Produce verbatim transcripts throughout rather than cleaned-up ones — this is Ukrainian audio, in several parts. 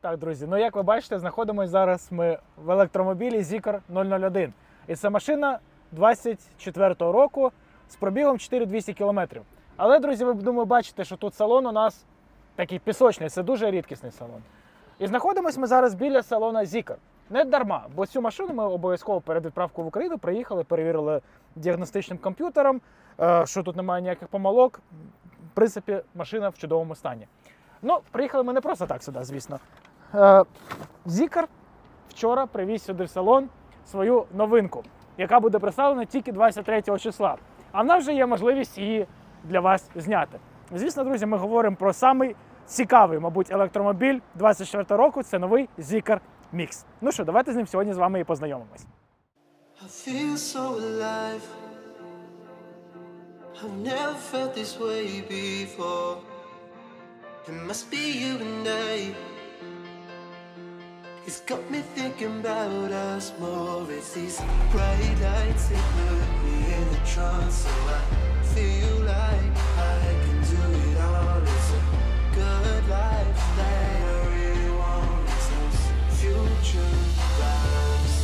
Так, друзі, ну як ви бачите, знаходимося зараз ми в електромобілі Zeekr нуль нуль один. І це машина двадцять четвертого року з пробігом чотири тисячі двісті кілометрів. Але, друзі, ви, думаю, бачите, що тут салон у нас такий пісочний, це дуже рідкісний салон. І знаходимося ми зараз біля салону Zeekr. Не дарма, бо цю машину ми обов'язково перед відправкою в Україну приїхали, перевірили діагностичним комп'ютером, що тут немає ніяких помилок. В принципі, машина в чудовому стані. Ну, приїхали ми не просто так сюди, звісно. Zeekr вчора привіз сюди в салон свою новинку, яка буде представлена тільки двадцять третього числа. А в нас вже є можливість її для вас зняти. Звісно, друзі, ми говоримо про самий цікавий, мабуть, електромобіль двадцять четвертого року. Це новий Zeekr Mix. Ну що, давайте з ним сьогодні з вами і познайомимось. I've never felt this way before. It must be you and I. It's got me thinking about us more. It's these bright lights that put me in a trance. So I feel like I can do it all. It's a good life that I really want. It's those future vibes.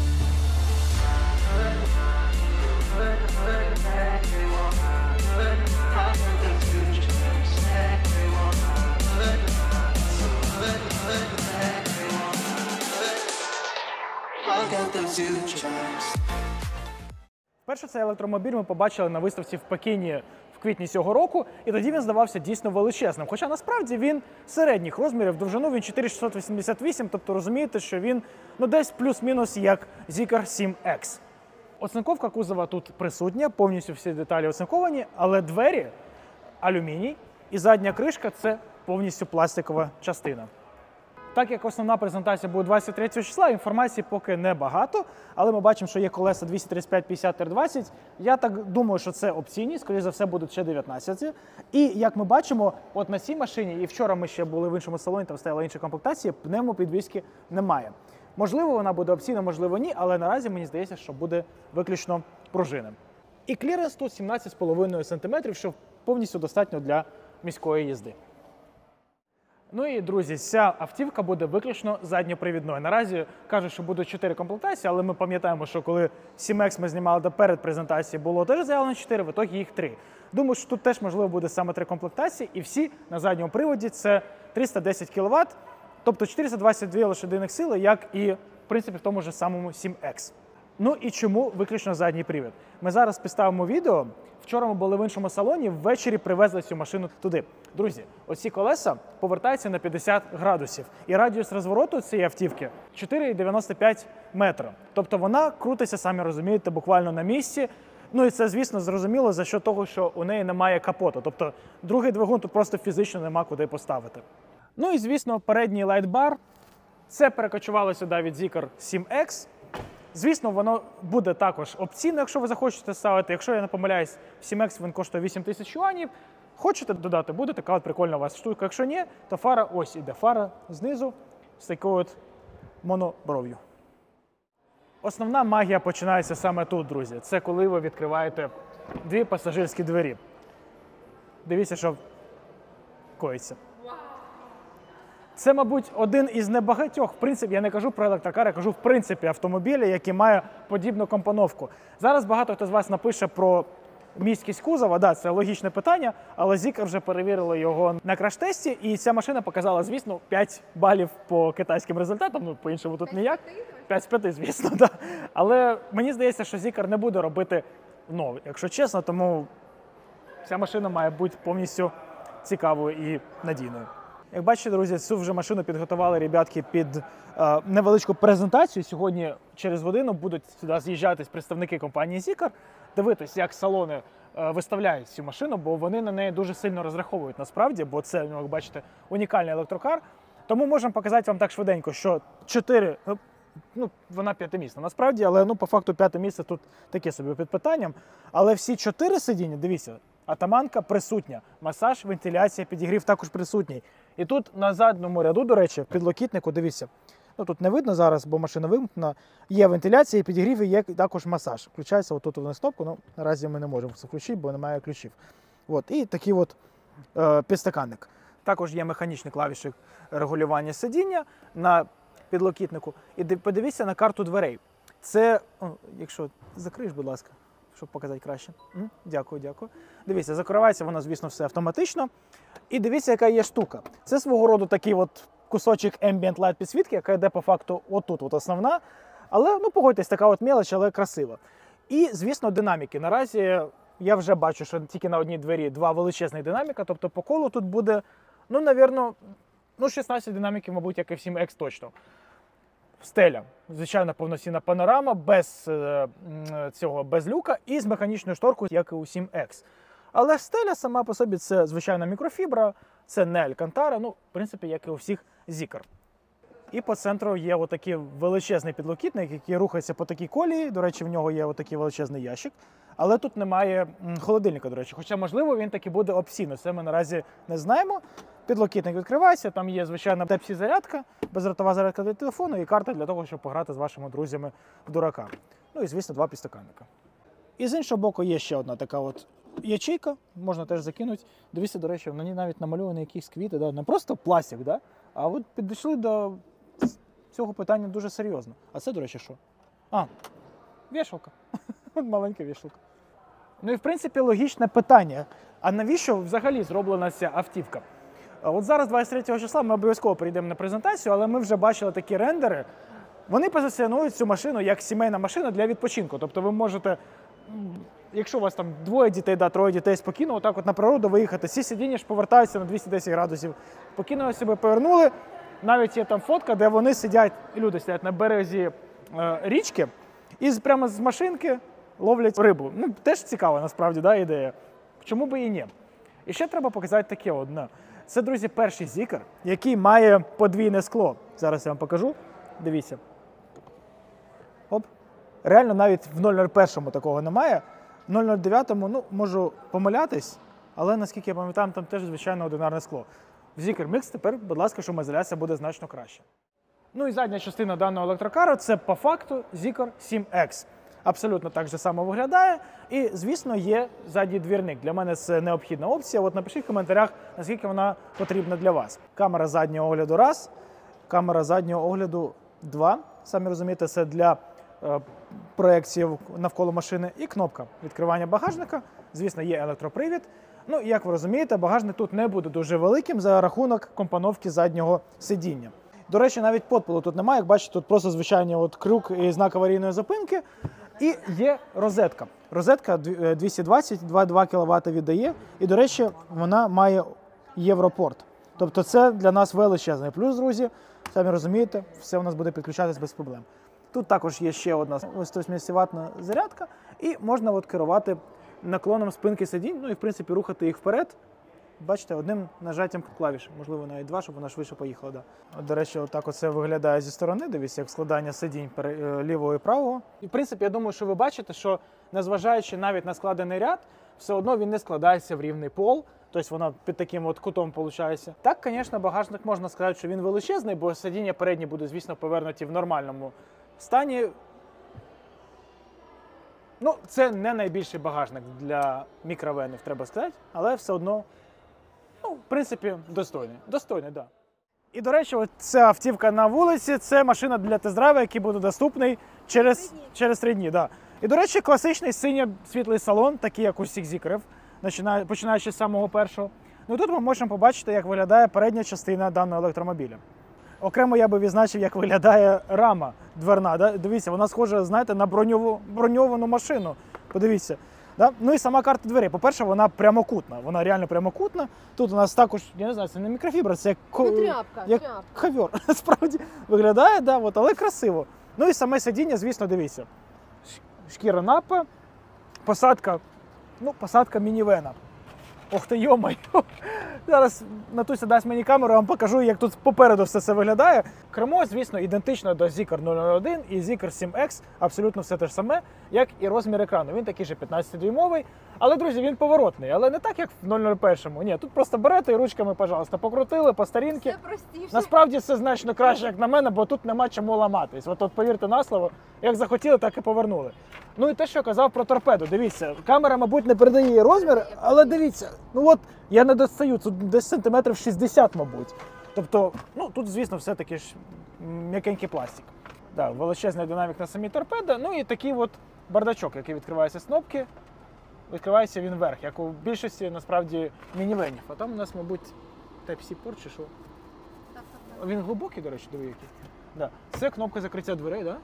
Вперше цей електромобіль ми побачили на виставці в Пекіні в квітні цього року, і тоді він здавався дійсно величезним. Хоча насправді він середніх розмірів, довжину він чотири тисячі шістсот вісімдесят вісім, тобто розумієте, що він ну, десь плюс-мінус як Zeekr сім ікс. Оцинковка кузова тут присутня, повністю всі деталі оцинковані, але двері алюміній і задня кришка – це повністю пластикова частина. Так як основна презентація буде двадцять третього числа, інформації поки небагато, але ми бачимо, що є колеса двісті тридцять п'ять п'ятдесят двадцять. Я так думаю, що це опційні, скоріше за все будуть ще дев'ятнадцяті. І як ми бачимо, от на цій машині, і вчора ми ще були в іншому салоні, там стояла інша комплектація, пневмопідвіски немає. Можливо, вона буде опційна, можливо, ні, але наразі мені здається, що буде виключно пружини. І кліренс тут сімнадцять з половиною сантиметрів, що повністю достатньо для міської їзди. Ну і, друзі, ця автівка буде виключно задньопривідною. Наразі кажуть, що будуть чотири комплектації, але ми пам'ятаємо, що коли сім ікс ми знімали до перед презентації, було теж заявлено чотири, в ітогі їх три. Думаю, що тут теж, можливо, буде саме три комплектації, і всі на задньому приводі це триста десять кіловат, тобто чотириста двадцять дві лошадиних сили, як і, в принципі, в тому ж самому сім ікс. Ну і чому виключно задній привід? Ми зараз підставимо відео. Вчора ми були в іншому салоні, ввечері привезли цю машину туди. Друзі, оці колеса повертаються на п'ятдесят градусів. І радіус розвороту цієї автівки чотири цілих дев'яносто п'ять метра. Тобто вона крутиться, самі розумієте, буквально на місці. Ну і це, звісно, зрозуміло за що того, що у неї немає капоту. Тобто другий двигун тут просто фізично нема куди поставити. Ну і, звісно, передній лайтбар. Це перекочувало сюди від Zeekr сім ікс. Звісно, воно буде також опційно, якщо ви захочете ставити. Якщо я не помиляюсь, сім ікс він коштує вісім тисяч юанів. Хочете додати, буде така от прикольна у вас штука. Якщо ні, то фара ось іде. Фара знизу з такою от монобров'ю. Основна магія починається саме тут, друзі. Це коли ви відкриваєте дві пасажирські двері. Дивіться, що коїться. Це, мабуть, один із небагатьох, в принципі, я не кажу про електрокар, я кажу, в принципі, автомобілі, які має подібну компоновку. Зараз багато хто з вас напише про місткість кузова, да, це логічне питання, але Zeekr вже перевірили його на краш-тесті, і ця машина показала, звісно, п'ять балів по китайським результатам, ну, по-іншому тут ніяк. п'ять з п'яти, звісно, да. Але мені здається, що Zeekr не буде робити ну, якщо чесно, тому ця машина має бути повністю цікавою і надійною. Як бачите, друзі, цю вже машину підготували ребятки під е, невеличку презентацію. Сьогодні через годину будуть сюди з'їжджатись представники компанії Zeekr, дивитись, як салони е, виставляють цю машину, бо вони на неї дуже сильно розраховують насправді, бо це, як бачите, унікальний електрокар. Тому можемо показати вам так швиденько, що чотири, ну, вона п'ятимісна насправді, але ну, по факту п'яте місце тут таке собі під питанням. Але всі чотири сидіння, дивіться, атаманка присутня, масаж, вентиляція, підігрів також присутній. І тут на задньому ряду, до речі, підлокітнику, дивіться, ну тут не видно зараз, бо машина вимкнена, є вентиляція, підігрів і є також масаж. Включається отут на кнопку, ну наразі ми не можемо це включити, бо немає ключів. От, і такий от е, підстаканник. Також є механічні клавіші регулювання сидіння на підлокітнику. І ди- подивіться на карту дверей. Це, о, якщо закриєш, будь ласка, щоб показати краще. М, Дякую, дякую. Дивіться, закривається воно, звісно, все автоматично. І дивіться, яка є штука. Це свого роду такий от кусочок Ambient Light підсвітки, яка йде по факту отут, от основна. Але, ну, погодьтесь, така от мелоч, але красива. І, звісно, динаміки. Наразі я вже бачу, що тільки на одній двері два величезних динаміка, тобто по колу тут буде, ну, навірно, ну, шістнадцять динаміків, мабуть, як і в сім ікс точно. Стеля, звичайно, повноцінна панорама, без е, м, цього, без люка і з механічною шторкою, як і у сім ікс. Але стеля сама по собі це звичайна мікрофібра, це не алькантара, ну, в принципі, як і у всіх Zeekr. І по центру є отакий величезний підлокітник, який рухається по такій колії. До речі, в нього є отакий величезний ящик. Але тут немає м, холодильника, до речі. Хоча, можливо, він таки буде опційно. Це ми наразі не знаємо. Підлокітник відкривається, там є, звичайно, Type-C зарядка, бездротова зарядка для телефону і карта для того, щоб пограти з вашими друзями в дурака. Ну і, звісно, два підстаканника. І з іншого боку є ще одна така от ячейка, можна теж закинути. Дивіться, до речі, на ній навіть намальовані якісь квіти, да? Не просто пластик, да? А от підійшли до цього питання дуже серйозно. А це, до речі, що? А, вішалка. От маленька вішалка. Ну і, в принципі, логічне питання. А навіщо взагалі зроблена ця автівка? От зараз, двадцять третього числа, ми обов'язково прийдемо на презентацію, але ми вже бачили такі рендери. Вони позиціонують цю машину як сімейна машина для відпочинку. Тобто ви можете, якщо у вас там двоє дітей, да, троє дітей, спокійно отак от на природу виїхати. Всі сидіння ж повертаються на двісті десять градусів. Спокійно себе повернули. Навіть є там фотка, де вони сидять, люди сидять на березі е, річки і з- прямо з машинки ловлять рибу. Ну, теж цікава насправді, да, ідея. Чому би і ні? І ще треба показати таке одне. Це, друзі, перший Zeekr, який має подвійне скло. Зараз я вам покажу. Дивіться. Оп. Реально навіть в нуль нуль один такого немає. В нуль нуль дев'ять, ну, можу помилятись, але наскільки я пам'ятаю, там теж, звичайно, одинарне скло. В Zeekr Mix тепер, будь ласка, шумоізоляція буде значно краще. Ну і задня частина даного електрокару – це по факту Zeekr сім ікс. Абсолютно так же само виглядає. І, звісно, є задній двірник. Для мене це необхідна опція. От напишіть в коментарях, наскільки вона потрібна для вас. Камера заднього огляду – раз, камера заднього огляду – два. Самі розумієте, це для е, проекції навколо машини. І кнопка відкривання багажника. Звісно, є електропривід. Ну, і як ви розумієте, багажник тут не буде дуже великим за рахунок компоновки заднього сидіння. До речі, навіть подпилу тут немає. Як бачите, тут просто звичайний от крюк і знак аварійної зупинки. І є розетка. Розетка двісті двадцять, два цілих два кіловата віддає. І, до речі, вона має Європорт. Тобто це для нас величезний плюс, друзі. Самі розумієте, все у нас буде підключатись без проблем. Тут також є ще одна сто вісімдесят ваттна зарядка. І можна от керувати наклоном спинки сидінь, ну і, в принципі, рухати їх вперед. Бачите, одним нажаттям клавіш, можливо, навіть два, щоб вона швидше поїхала. Да. От, до речі, отак оце виглядає зі сторони, дивіться, як складання сидінь пере- лівого і правого. І, в принципі, я думаю, що ви бачите, що незважаючи навіть на складений ряд, все одно він не складається в рівний пол, тобто вона під таким от кутом виходить. Так, звісно, багажник можна сказати, що він величезний, бо сидіння передні буде, звісно, повернуті в нормальному стані. Ну, це не найбільший багажник для мікровенів, треба сказати, але все одно, ну, в принципі, достойний. Достойний, так. Да. І, до речі, ця автівка на вулиці – це машина для тест-драйву, який буде доступний через, через три дні. Да. І, до речі, класичний синьо-світлий салон, такий, як у всіх Zeekrів, починаючи з самого першого. Ну, тут ми можемо побачити, як виглядає передня частина даного електромобіля. Окремо я би відзначив, як виглядає рама дверна. Да? Дивіться, вона схожа, знаєте, на броньову, броньовану машину. Подивіться. Да? Ну і сама карта дверей. По-перше, вона прямокутна. Вона реально прямокутна. Тут у нас також, я не знаю, це не мікрофібра, це як, Ну, тряпка, як тряпка. ковер. Справді виглядає, да, от, але красиво. Ну і саме сидіння, звісно, дивіться. Шкіра напа, посадка, ну, посадка мінівена. Ох ти, йомай! Зараз Натуся дасть мені камеру, я вам покажу, як тут попереду все це виглядає. Кермо, звісно, ідентично до Zeekr нуль нуль один і Zeekr сім ікс, абсолютно все те ж саме, як і розмір екрану. Він такий же п'ятнадцятидюймовий, але, друзі, він поворотний, але не так, як в нуль нуль один. Ні, тут просто берете і ручками, пожалуйста, покрутили по старінки. Все простіше. Насправді це значно краще, як на мене, бо тут нема чому ламатись. От, от повірте на слово, як захотіли, так і повернули. Ну і те, що я казав про торпеду. Дивіться, камера, мабуть, не передає її розмір, але дивіться, Ну от, я не достаю, тут десь сантиметрів шістдесят, мабуть. Тобто, ну тут, звісно, все-таки ж м'якенький пластик. Да, величезний динамік на самій торпедо, ну і такий от бардачок, який відкривається з кнопки. Відкривається він вверх, як у більшості, насправді, мінівенів. А там у нас, мабуть, Type-C порт чи що? Так, так, так. Він глибокий, до речі, диви який. Да. Це кнопка закриття дверей, так? Да?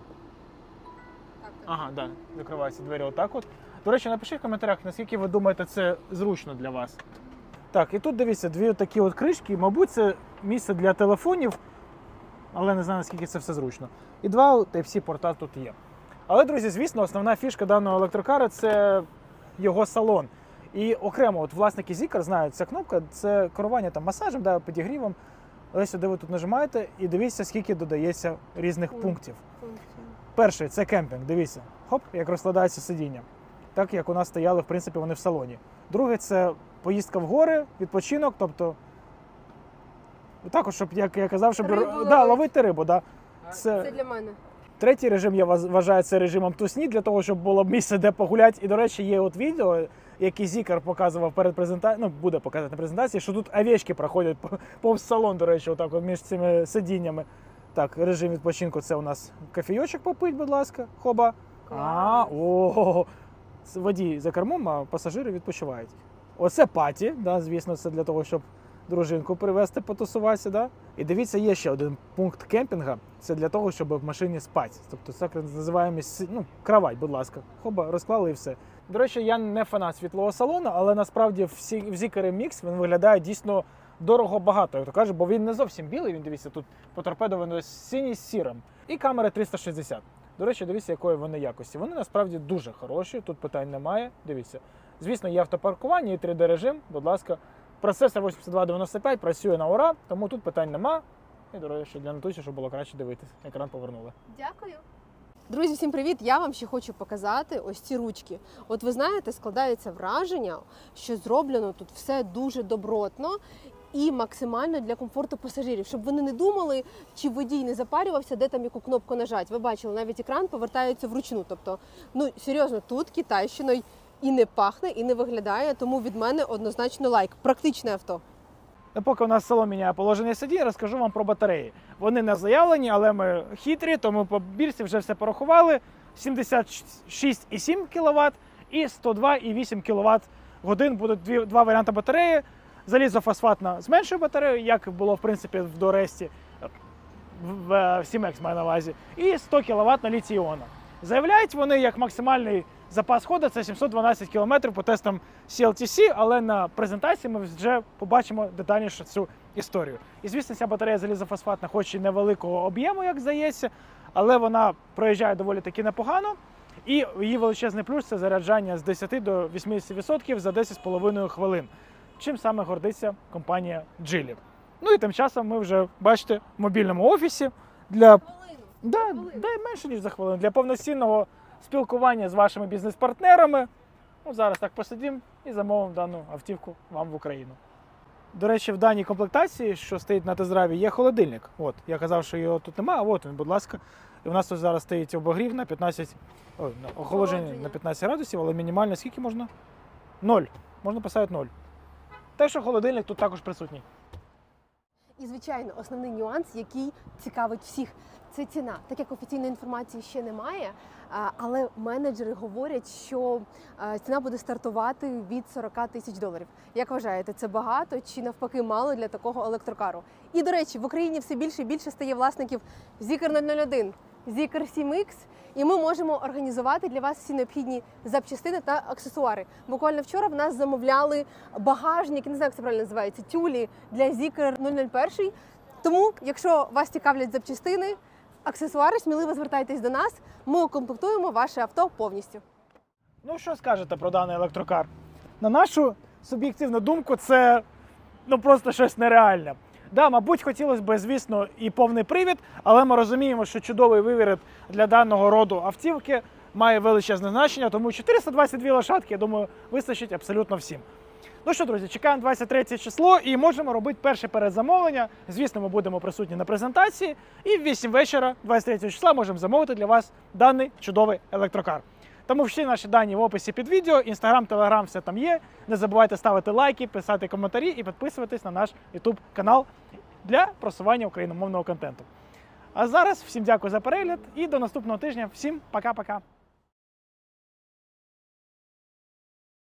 Так, так. Ага, да, закриваються двері отак от. До речі, напишіть в коментарях, наскільки ви думаєте, це зручно для вас. Так, і тут дивіться, дві такі от кришки, мабуть, це місце для телефонів, але не знаю, наскільки це все зручно. І два Type-C порта тут є. Але, друзі, звісно, основна фішка даного електрокара – це його салон. І окремо, от власники Zeekr знають, ця кнопка – це керування там масажем, да, підігрівом. Але сюди ви тут нажимаєте і дивіться, скільки додається різних Ой. пунктів. Функція. Перший – це кемпінг, дивіться. Хоп, як розкладається сидіння. Так, як у нас стояли, в принципі, вони в салоні. Другий – це поїздка в гори, відпочинок, тобто також, щоб, як я казав, щоб Рибу да, ловить. ловити рибу. Да. Це Це... для мене. Третій режим я вваж- вважаю це режимом тусні, для того, щоб було місце, де погуляти. І, до речі, є от відео, яке Zeekr показував перед презентацією, ну, буде показувати на презентації, що тут овечки проходять по- повз салон, до речі, отак от між цими сидіннями. Так, режим відпочинку – це у нас кофійочок попить, будь ласка, хоба. А, о, водій за кермом, а пасажири відпочивають. Оце паті, да, звісно, це для того, щоб дружинку привезти, потусуватися. Да? І дивіться, є ще один пункт кемпінга. Це для того, щоб в машині спати. Тобто це так називаємо, ну, кровать, будь ласка. Хоба, розклали і все. До речі, я не фанат світлого салону, але насправді в Сі- в Zeekr Mix він виглядає дійсно дорого-багато, як то кажуть, бо він не зовсім білий, він, дивіться, тут по торпедо воно синій з сірим. І камери триста шістдесят. До речі, дивіться, якої вони якості. Вони насправді дуже хороші, тут питань немає. Дивіться. Звісно, є автопаркування і три дэ режим, будь ласка. Процесор вісімдесят два дев'яносто п'ять працює на ура, тому тут питань нема. І, до речі, для Натусі, щоб було краще дивитися. Екран повернули. Дякую. Друзі, всім привіт! Я вам ще хочу показати ось ці ручки. От ви знаєте, складається враження, що зроблено тут все дуже добротно і максимально для комфорту пасажирів, щоб вони не думали, чи водій не запарювався, де там яку кнопку нажати. Ви бачили, навіть екран повертається вручну. Тобто, ну серйозно, тут китайщиною і не пахне, і не виглядає, тому від мене однозначно лайк. Практичне авто. Ну, поки у нас салон міняє положення сидінь, розкажу вам про батареї. Вони не заявлені, але ми хитрі, тому по бірці вже все порахували. сімдесят шість і сім кіловат і сто два і вісім кіловат годин будуть дві, два варіанти батареї. Залізофосфатна з меншою батареєю, як було в принципі в Доресті, в сім ікс маю на увазі, і сто кіловат на літій-іонах. Заявляють вони як максимальний запас ходу, це сімсот дванадцять кілометрів по тестам сі ел ті сі, але на презентації ми вже побачимо детальніше цю історію. І звісно, ця батарея залізофосфатна, хоч і невеликого об'єму, як здається, але вона проїжджає доволі таки непогано. І її величезний плюс – це заряджання з десяти до вісімдесяти відсотків за десять з половиною хвилин. Чим саме гордиться компанія Geely. Ну і тим часом ми вже, бачите, в мобільному офісі для, да, да, менше ніж за хвилину, для повноцінного спілкування з вашими бізнес-партнерами. Ну, зараз так посидимо і замовимо дану автівку вам в Україну. До речі, в даній комплектації, що стоїть на тест-драйві, є холодильник. От, я казав, що його тут немає, а от він, будь ласка. І у нас тут зараз стоїть обогрів на п'ятнадцять, ой, на охолодження на п'ятнадцять градусів, але мінімально скільки можна? Ноль. Можна поставити ноль. Так що холодильник тут також присутній. І, звичайно, основний нюанс, який цікавить всіх, це ціна. Так як офіційної інформації ще немає, а, але менеджери говорять, що а, ціна буде стартувати від сорок тисяч доларів. Як вважаєте, це багато чи навпаки мало для такого електрокару? І, до речі, в Україні все більше і більше стає власників Zeekr нуль нуль один, Zeekr сім ікс, і ми можемо організувати для вас всі необхідні запчастини та аксесуари. Буквально вчора в нас замовляли багажник, не знаю, як це правильно називається, тюлі для Zeekr нуль нуль один. Тому, якщо вас цікавлять запчастини, аксесуари, сміливо звертайтесь до нас, ми укомплектуємо ваше авто повністю. Ну, що скажете про даний електрокар? На нашу суб'єктивну думку, це ну, просто щось нереальне. Да, мабуть, хотілося б, звісно, і повний привід, але ми розуміємо, що чудовий виворіт для даного роду автівки має величезне значення, тому чотириста двадцять дві лошадки, я думаю, вистачить абсолютно всім. Ну що, друзі, чекаємо двадцять третє число і можемо робити перше передзамовлення. Звісно, ми будемо присутні на презентації. І в вісім вечора, двадцять третього числа, можемо замовити для вас даний чудовий електрокар. Тому всі наші дані в описі під відео, інстаграм, телеграм, все там є. Не забувайте ставити лайки, писати коментарі і підписуватись на наш ютуб канал для просування україномовного контенту. А зараз всім дякую за перегляд і до наступного тижня. Всім пока-пока!